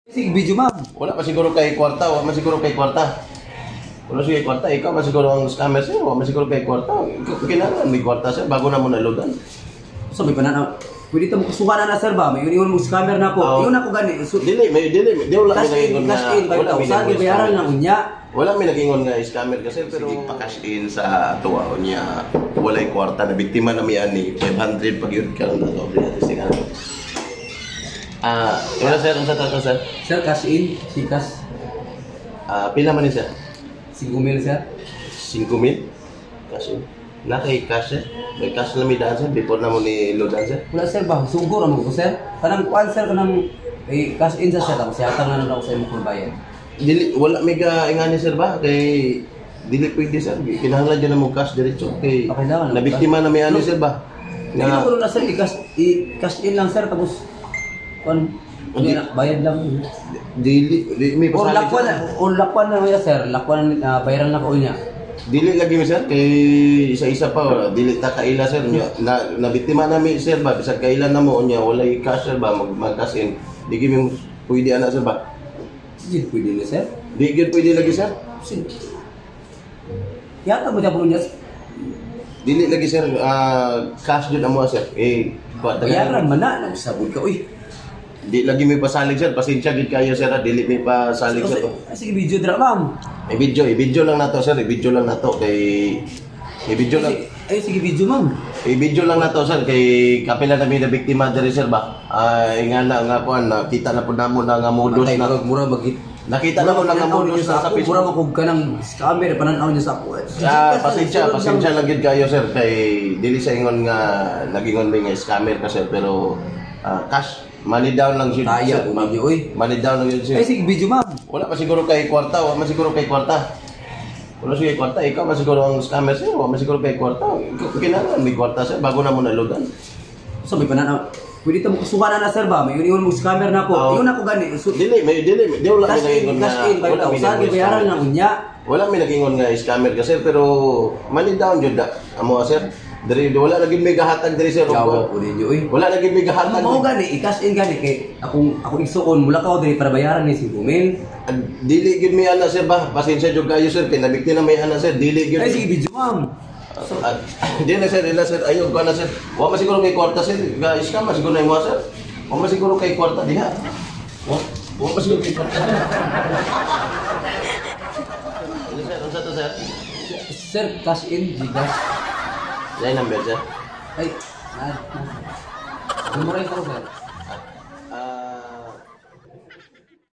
Sige, video ma'am. Wala pa siguro kay kwarta, wala man siguro kay kwarta. Wala siguro kay kwarta, ikaw man siguro ang scammer sir, wala man siguro kay kwarta. Kinahanglan may kwarta sir bago na mo naloadan. So may pananaw. Pwede mo kusuhan na sir ba? May yun mo scammer na po. Yun ako gani. Dili, di wala cash in, na. wala mi bayaran lang unya. Wala mi nagingon nga scammer kasi pero pa-cash in sa tuwa niya. Walay kwarta na biktima na mi ani 500 pag yun ka na to. wala sir, unsa ta sir? Sir, cash in, si cash. Pila man ni sir? 5,000 sir. 5,000? Cash in. Na kay cash sir? May cash na mi daan sir before na mo ni loadan sir? Wala sir ba? Sugo ra mo ko sir. Kanang kuan sir kanang cash in sa sir ako siya na lang ako sa imong bayad. Dili wala mega ingani sir ba kay dili pwede sir. Kinahanglan jud na mo cash diretso kay Kailangan nabiktima na may ani sir ba? Hindi ko na sir i-cash in lang sir tapos kon bayad lang. Dili may pasalig. Lakwan na sir, lakwan bayaran na ko niya. Dili lagi mi sir kay isa-isa pa wala dili ta kaila sir nya na biktima nami sir ba bisag kaila na mo nya walay cash sir ba mag-cash in. Di gyud pwede ana sir ba? Sige, pwede na sir. Di gyud pwede lagi sir. Yata mo tapon niya. Dili lagi sir cash jud amo sir. Bayaran man na sabod ka uy. Di lagi may pasalig sir, pasensya gid kayo sir, dili may pasalig sir. Sige video dra ma'am. I-video lang nato sir, i-video lang nato kay i-video lang. Sige video ma'am. I-video lang nato sir kay kapila na mi na biktima diri sir ba. Nga na kuan nakita na pud namo na nga modus na mura magit. Nakita na ko lang nga modus na sa Facebook. Mura mo kog kanang scammer pananaw niya sa ako. Pasensya lang gid kayo sir kay dili sa ingon nga nagingon mi nga scammer ka sir pero cash money down lang siya. Kaya po ninyo, oy. Money down lang yun siya. Sige, video ma'am. Wala pa siguro kay kwarta, wala man siguro kay kwarta. Wala siguro kay kwarta, ikaw man siguro ang scammer sir, wala man siguro kay kwarta. Kinahanglan may kwarta sir bago na mo naloadan. So may pananaw. Pwede mo kusuhan na sir ba? May yun mo scammer na po. Yun ako gani. Dili, di wala mi nagingon nga. Wala mi bayaran lang unya. Wala mi nagingon nga scammer ka sir pero money down jud da. Amo sir. Dari wala lagi may gahatag diri sir. Jawa po ninyo oy. Wala lagi may gahatag. Mao gani i-cash in gani kay ako igsuon mula ka diri para bayaran ni 5,000. Dili gid mi ana sir ba? Pasensya jud kayo sir kay nabikti na may ana sir. Dili gid. Sige video ma'am. Di na sir, ayaw ko na sir. Wa man siguro kay kwarta sir. Scam man siguro na mo sir. Wa man siguro kay kwarta diha. Wa man siguro kay kwarta. Sir, unsa to sir? Sir, cash in gigas. Yan number sir. Ay, Memory ko sir.